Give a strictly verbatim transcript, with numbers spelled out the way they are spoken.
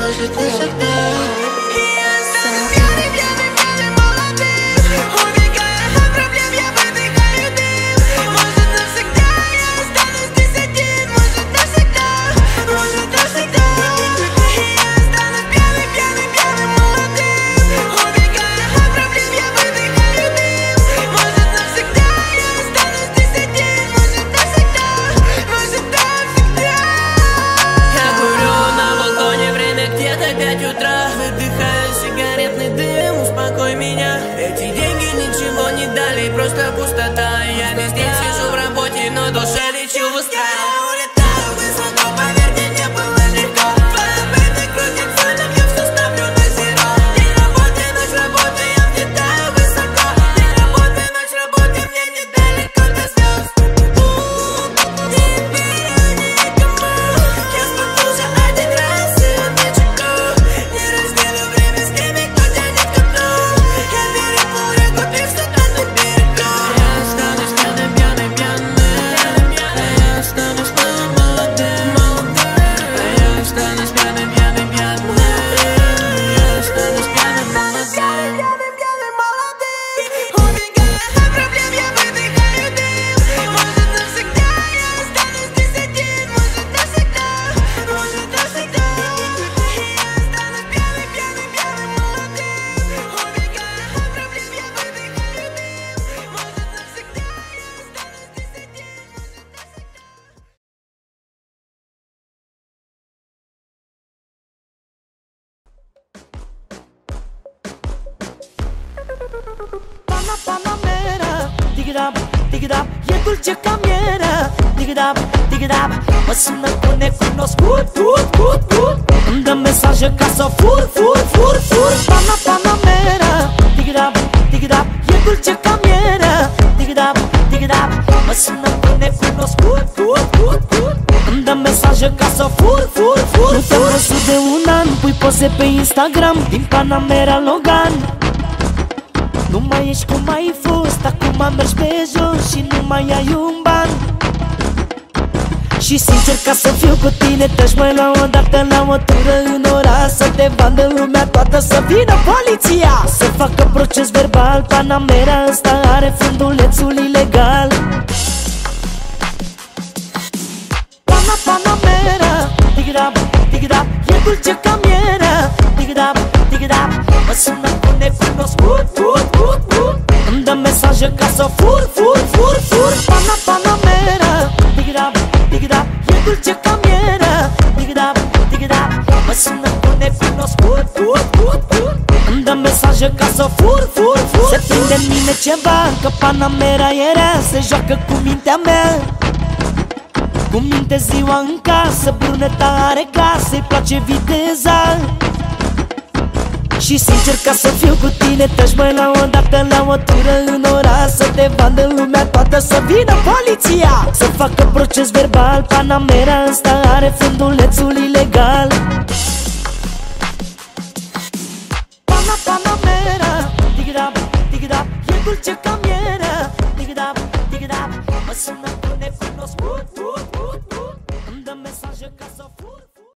может навсегда. Просто пустота, я весь день сижу в работе, но душе лечу в устра. Улетаю высоко, поверьте, не было легко. Твоя бэта крутится, но я все ставлю на зеро. День работы, ночь работы, я взлетаю высоко. День работы, ночь работы, мне недалеко до звезд. Теперь я никому, я споткнулся один раз и не чеку. Не разделю время с теми, кто тянет ко дну. Я переплыл реку, ты в стакан убей. Panamera, dig-it-up, dig-it-up, e dulce ca mierea. Dig-it-up, dig-it-up, mă sună cu necunoscut, fur, fur, fur. Îmi dă mesaje ca să fur, fur, fur, fur. Pana, Panamera, dig-it-up, dig-it-up, e dulce ca mierea. Dig-it-up, dig-it-up, mă sună cu necunoscut, fur, fur, fur. Îmi dă mesaje ca să fur, fur, fur. Nu te-am văzut de un an, pui poze pe Instagram din Panamera Logan. Nu mai ești cum ai fost, acum mergi pe jos și nu mai ai un ban. Și sincer, ca să fiu cu tine, te-aș mai lua odată la o tură în oraș. Să te vadă lumea toată, să vină poliția, să facă proces verbal. Panamera ăsta are fundulețul ilegal. Pana, Panamera, dig-it-up, dig-it-up, e dulce ca mierea. Dig-it-up, dig-it-up, mă sună cu necunoscut, fur, fur, fur. Îmi dă mesaje ca să fur, fur, fur, fur. Pana, Panamera, dig-it-up, dig-it-up, e dulce ca mierea. Dig-it-up, dig-it-up, mă sună cu necunoscut, fur, fur, fur. Îmi dă mesaje ca să fur, fur, fur. Se prinde în mine ceva, că Panamera e rea. Se joacă cu mintea mea, cu minte ziua în casă. Bruneta are casă, îi place viteza. Și sincer, ca să fiu cu tine, te-aș mai lua odată la o tură în oraș. Să te vadă lumea toată, să vină poliția, să facă proces verbal. Panamera ăsta are fundulețul ilegal. Pana, Panamera, dig-it-up, dig-it-up, e dulce ca